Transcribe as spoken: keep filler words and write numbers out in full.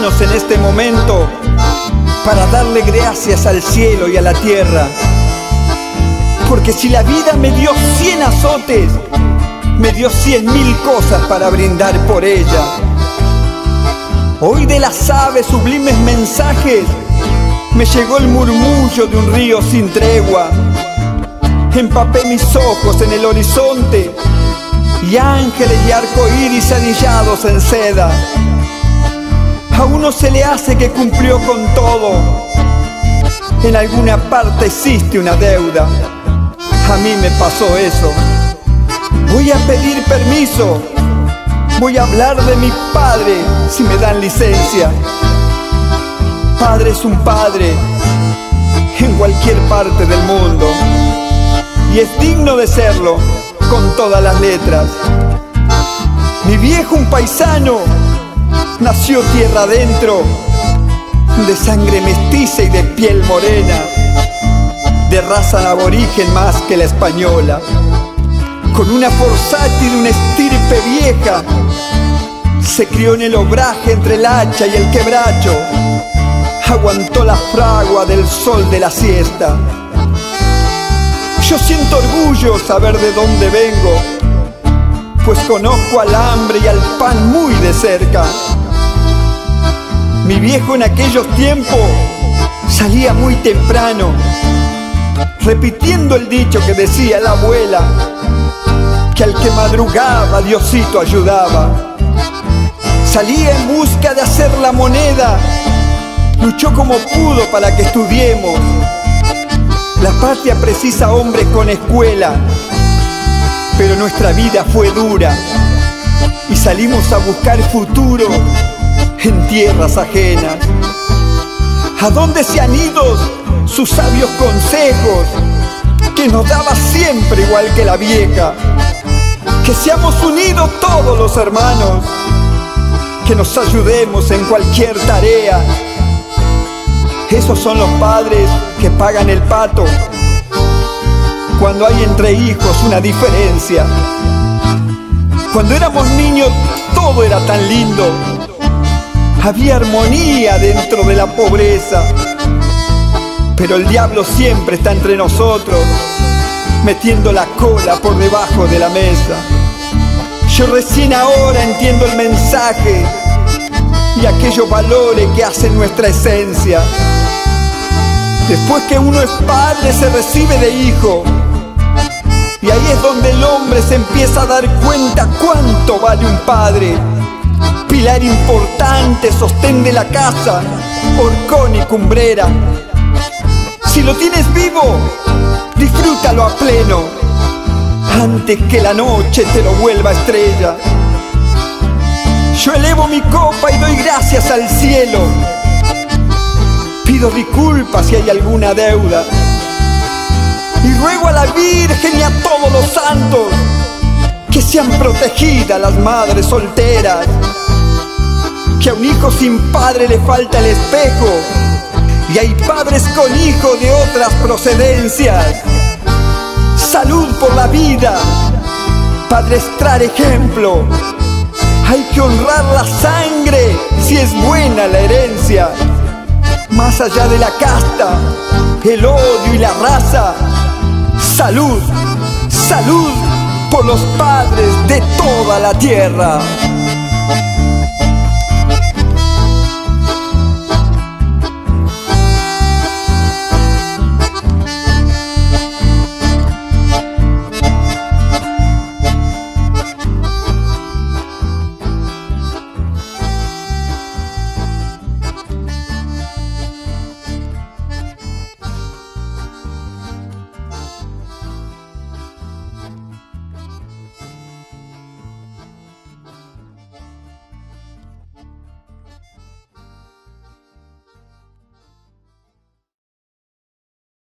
manos en este momento para darle gracias al cielo y a la tierra. Porque si la vida me dio cien azotes, me dio cien mil cosas para brindar por ella. Hoy de las aves sublimes mensajes me llegó el murmullo de un río sin tregua. Empapé mis ojos en el horizonte y ángeles y arcoíris anillados en seda. A uno se le hace que cumplió con todo. En alguna parte existe una deuda. A mí me pasó eso. Voy a pedir permiso. Voy a hablar de mi padre si me dan licencia. Padre es un padre en cualquier parte del mundo y es digno de serlo con todas las letras. Mi viejo, un paisano, nació tierra adentro, de sangre mestiza y de piel morena, de raza aborigen más que la española, con una forzati de una estirpe vieja. Se crió en el obraje entre el hacha y el quebracho, aguantó la fragua del sol de la siesta. Yo siento orgullo saber de dónde vengo, pues conozco al hambre y al pan muy de cerca. Mi viejo en aquellos tiempos salía muy temprano, repitiendo el dicho que decía la abuela, que al que madrugaba Diosito ayudaba. Salía en busca de hacer la moneda, luchó como pudo para que estudiemos. La patria precisa hombres con escuela, pero nuestra vida fue dura y salimos a buscar futuro en tierras ajenas. ¿A dónde se han ido sus sabios consejos que nos daba siempre igual que la vieja? Que seamos unidos todos los hermanos, que nos ayudemos en cualquier tarea. Esos son los padres que pagan el pato cuando hay entre hijos una diferencia. Cuando éramos niños todo era tan lindo, había armonía dentro de la pobreza. Pero el diablo siempre está entre nosotros, metiendo la cola por debajo de la mesa. Yo recién ahora entiendo el mensaje y aquellos valores que hacen nuestra esencia. Después que uno es padre se recibe de hijo, y ahí es donde el hombre se empieza a dar cuenta cuánto vale un padre. Pilar importante, sostén de la casa, horcón y cumbrera. Si lo tienes vivo, disfrútalo a pleno, antes que la noche te lo vuelva estrella. Yo elevo mi copa y doy gracias al cielo. Pido disculpas si hay alguna deuda y ruego a la Virgen y a todos los santos que sean protegidas las madres solteras, que a un hijo sin padre le falta el espejo y hay padres con hijos de otras procedencias. Salud por la vida, padres, traer ejemplo. Hay que honrar la sangre si es buena la herencia. Más allá de la casta, el odio y la raza, salud, salud por los padres de toda la tierra.